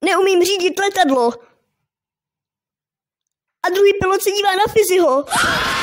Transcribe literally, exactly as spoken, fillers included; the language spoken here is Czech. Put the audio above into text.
neumím řídit letadlo. A druhý pilot se dívá na Fiziho.